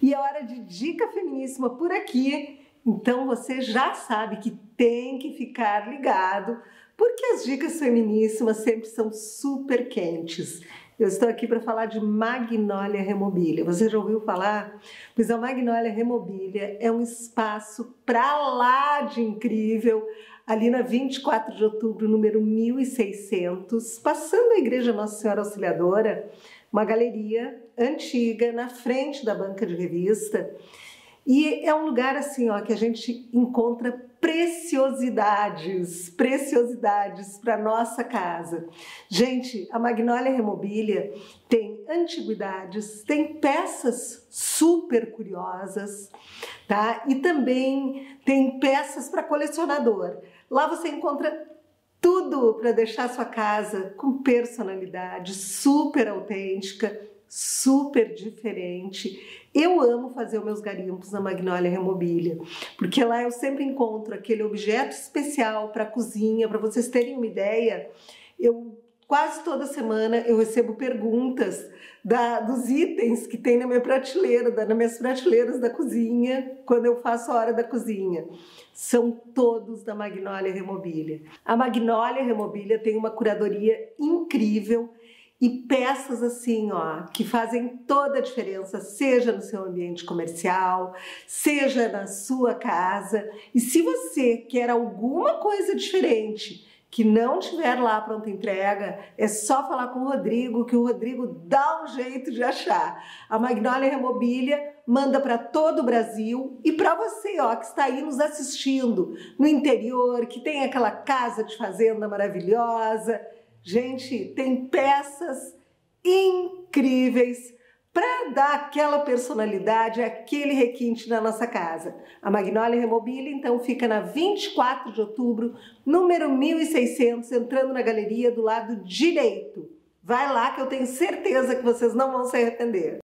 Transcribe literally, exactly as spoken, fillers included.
E é hora de dica feminíssima por aqui. Então você já sabe que tem que ficar ligado, porque as dicas feminíssimas sempre são super quentes. Eu estou aqui para falar de Magnólia Remobilia. Você já ouviu falar? Pois a Magnólia Remobilia é um espaço pra lá de incrível, ali na vinte e quatro de outubro, número mil e seiscentos, passando a Igreja Nossa Senhora Auxiliadora, uma galeria antiga na frente da banca de revista. E é um lugar assim, ó, que a gente encontra preciosidades, preciosidades para nossa casa. Gente, a Magnólia Remobilia tem antiguidades, tem peças super curiosas, tá? E também tem peças para colecionador. Lá você encontra tudo para deixar sua casa com personalidade, super autêntica, super diferente. Eu amo fazer os meus garimpos na Magnólia Remobilia, porque lá eu sempre encontro aquele objeto especial para a cozinha. Para vocês terem uma ideia, eu quase toda semana eu recebo perguntas da, dos itens que tem na minha prateleira, da, nas minhas prateleiras da cozinha, quando eu faço a hora da cozinha. São todos da Magnólia Remobilia. A Magnólia Remobilia tem uma curadoria incrível e peças assim, ó, que fazem toda a diferença, seja no seu ambiente comercial, seja na sua casa. E se você quer alguma coisa diferente que não tiver lá pronta entrega, é só falar com o Rodrigo, que o Rodrigo dá um jeito de achar. A Magnólia Remobilia manda para todo o Brasil e para você, ó, que está aí nos assistindo no interior, que tem aquela casa de fazenda maravilhosa. Gente, tem peças incríveis para dar aquela personalidade, aquele requinte na nossa casa. A Magnólia Remobilia, então, fica na vinte e quatro de outubro, número mil e seiscentos, entrando na galeria do lado direito. Vai lá que eu tenho certeza que vocês não vão se arrepender.